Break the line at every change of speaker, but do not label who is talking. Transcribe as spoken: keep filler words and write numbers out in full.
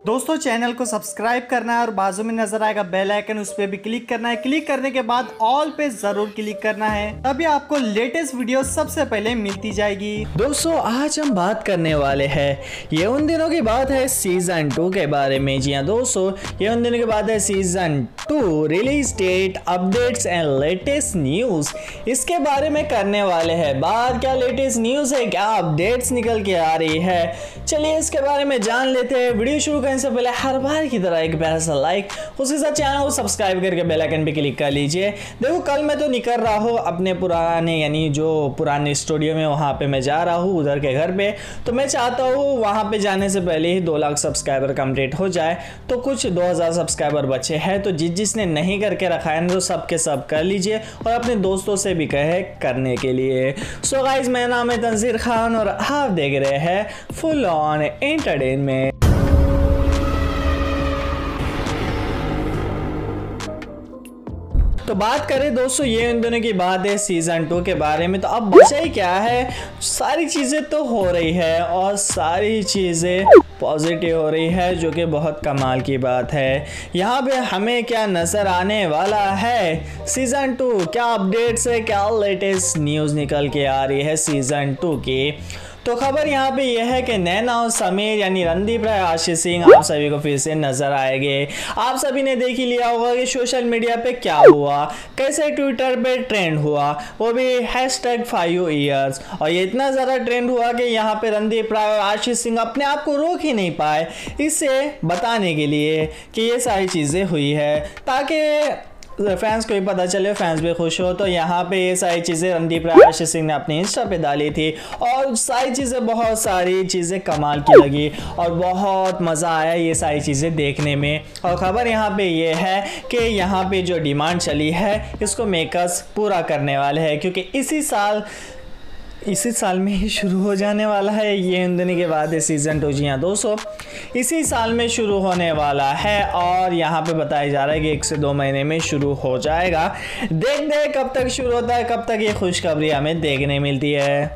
दोस्तों चैनल को सब्सक्राइब करना है और बाजू में नजर आएगा बेल आइकन, उस पर भी क्लिक करना है। क्लिक करने के बाद ऑल पे जरूर क्लिक करना है, तभी आपको लेटेस्ट वीडियो सबसे पहले मिलती जाएगी।
दोस्तों आज हम बात करने वाले हैं, ये उन दिनों की बात है सीजन टू के बारे में। जी हाँ दोस्तों, ये उन दिनों की बात है season two release date, updates and latest news, इसके बारे में करने वाले हैं बात। क्या लेटेस्ट न्यूज है, क्या अपडेट्स निकल के आ रही है, चलिए इसके बारे में जान लेते हैं। वीडियो शुरू करने से पहले हर बार की तरह एक प्यारा सा लाइक, उसके साथ चैनल को सब्सक्राइब करके बेल आइकन पे क्लिक कर लीजिए। देखो कल मैं तो निकल रहा हूँ अपने पुराने यानी जो पुराने स्टूडियो में, वहाँ पे मैं जा रहा हूँ उधर के घर पे। तो मैं चाहता हूँ वहाँ पे जाने से पहले ही दो लाख सब्सक्राइबर कंप्लीट हो जाए। तो कुछ दो हज़ार सब्सक्राइबर बचे हैं, तो जिस जिसने नहीं करके रखा है तो सब के सब कर लीजिए और अपने दोस्तों से भी कहे करने के लिए। सो गाइज, मेरा नाम है तंजीर खान और आप देख रहे हैं फुल ऑन एंटरटेनमेंट। तो बात करें दोस्तों ये उन दोनों की बात है सीजन टू के बारे में। तो अब बचा ही क्या है, सारी चीज़ें तो हो रही है और सारी चीज़ें पॉजिटिव हो रही है, जो कि बहुत कमाल की बात है। यहाँ पे हमें क्या नज़र आने वाला है सीज़न टू, क्या अपडेट्स है, क्या लेटेस्ट न्यूज़ निकल के आ रही है सीज़न टू की। तो खबर यहाँ पे यह है कि नैना और समीर यानी रणदीप राय, आशीष सिंह आप सभी को फिर से नजर आएंगे। आप सभी ने देख ही लिया होगा कि सोशल मीडिया पे क्या हुआ, कैसे ट्विटर पे ट्रेंड हुआ, वो भी हैशटैग फाइव ईयर्स। और ये इतना ज़्यादा ट्रेंड हुआ कि यहाँ पे रणदीप राय और आशीष सिंह अपने आप को रोक ही नहीं पाए इसे बताने के लिए कि ये सारी चीज़ें हुई है, ताकि फैंस को भी पता चले, फैंस भी खुश हो। तो यहाँ पे ये सारी चीज़ें रणदीप राय, आशीष सिंह ने अपने इंस्टा पे डाली थी और सारी चीज़ें, बहुत सारी चीज़ें कमाल की लगी और बहुत मज़ा आया ये सारी चीज़ें देखने में। और ख़बर यहाँ पे ये है कि यहाँ पे जो डिमांड चली है इसको मेकर्स पूरा करने वाले हैं, क्योंकि इसी साल इसी साल में ही शुरू हो जाने वाला है ये उन दिनों के बाद सीज़न टू। जी हाँ दोस्तों, इसी साल में शुरू होने वाला है और यहाँ पे बताया जा रहा है कि एक से दो महीने में शुरू हो जाएगा। देखते हैं कब तक शुरू होता है, कब तक ये खुशखबरी हमें देखने मिलती है।